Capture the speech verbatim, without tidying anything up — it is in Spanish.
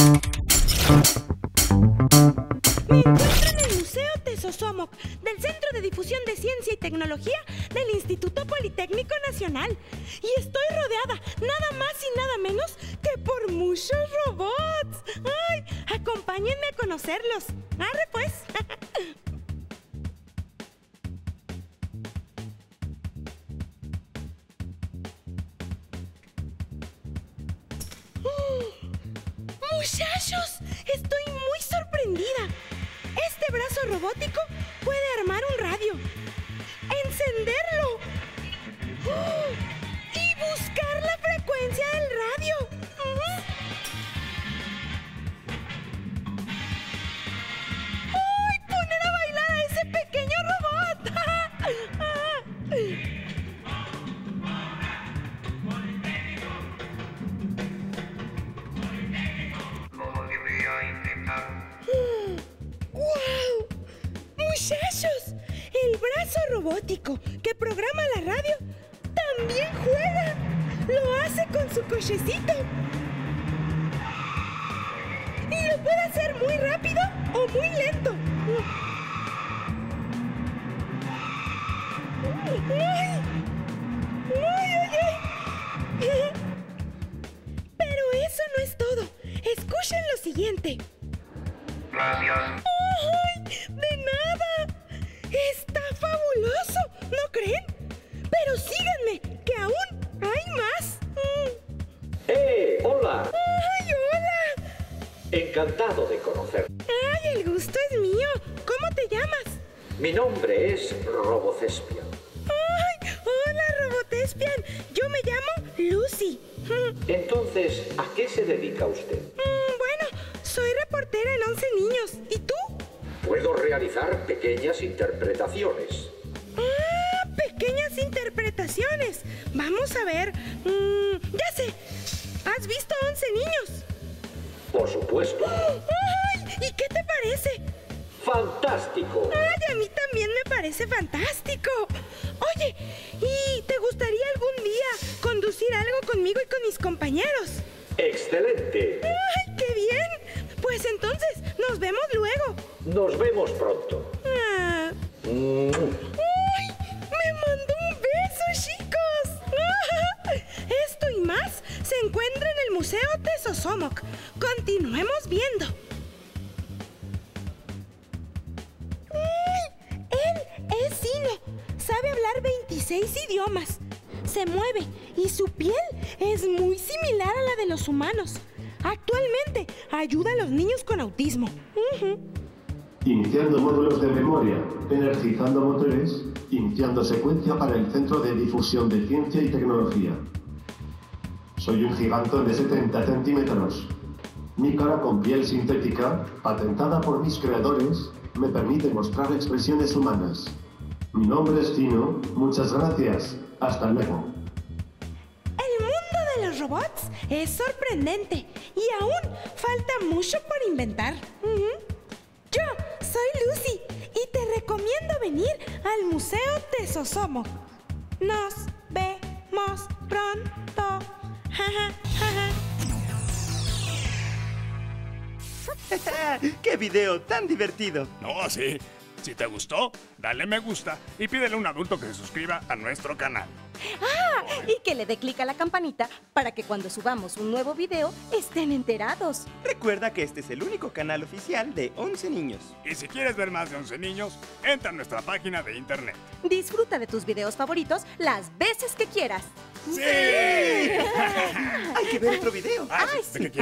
Me encuentro en el Museo Tesosomoc del Centro de Difusión de Ciencia y Tecnología del Instituto Politécnico Nacional. Y estoy rodeada nada más y nada menos que por muchos robots. ¡Ay! Acompáñenme a conocerlos. ¡Arre pues! ¡Muchachos! Estoy muy sorprendida. Este brazo robótico puede armar un radio, encenderlo ¡oh! y buscar la frecuencia del radio. Uh-huh. ¡Ay! Poner a bailar a ese pequeño robot. ¡Wow! ¡Muchachos! El brazo robótico que programa la radio también juega. Lo hace con su cochecito. Y lo puede hacer muy rápido o muy lento. ¡Ay! ¡Ay, ay, ay! Pero eso no es todo. Escuchen lo siguiente. Gracias. ¡Ay! ¡De nada! ¡Está fabuloso! ¿No creen? Pero síganme, que aún hay más. ¡Eh! ¡Hola! ¡Ay, hola! Encantado de conocerte. ¡Ay, el gusto es mío! ¿Cómo te llamas? Mi nombre es Robocespian. ¡Ay! ¡Hola, Robotespian! Yo me llamo Lucy. Entonces, ¿a qué se dedica usted? Mm, bueno, soy reportera en once niños. ¿Y tú? Puedo realizar pequeñas interpretaciones. ¡Ah! Pequeñas interpretaciones. Vamos a ver. Mm, ya sé. ¿Has visto once niños? Por supuesto. ¡Ay! ¿Y qué te parece? ¡Fantástico! ¡Ay, a mí también me parece fantástico! Oye, ¿y te gustaría algún día conducir algo conmigo y con mis compañeros? ¡Excelente! ¡Ay, qué bien! Pues entonces, nos vemos luego. Nos vemos pronto. Ah. Mm. ¡Ay! ¡Me mandó un beso, chicos! ¡Ah! Esto y más se encuentra en el Museo Tesosomoc. Continuemos viendo. Él es Sino. Sabe hablar veintiséis idiomas. Se mueve y su piel es muy similar a la de los humanos. Actualmente ayuda a los niños con autismo. Uh-huh. Iniciando módulos de memoria, energizando motores, iniciando secuencia para el Centro de Difusión de Ciencia y Tecnología. Soy un gigantón de setenta centímetros. Mi cara con piel sintética, patentada por mis creadores, me permite mostrar expresiones humanas. Mi nombre es Tino, muchas gracias, hasta luego. El mundo de los robots es sorprendente y aún falta mucho por inventar. Uh-huh. Yo soy Lucy y te recomiendo venir al Museo Tesosomoc. Nos vemos pronto. Jaja, jaja. ¡Qué video tan divertido! No, sí. Si te gustó, dale me gusta y pídele a un adulto que se suscriba a nuestro canal. ¡Ah! Y que le dé clic a la campanita para que cuando subamos un nuevo video estén enterados. Recuerda que este es el único canal oficial de once niños. Y si quieres ver más de once niños, entra a nuestra página de internet. Disfruta de tus videos favoritos las veces que quieras. ¡Sí! Hay que ver otro video. Ah, ¡Ay, ¿de sí! qué quieres?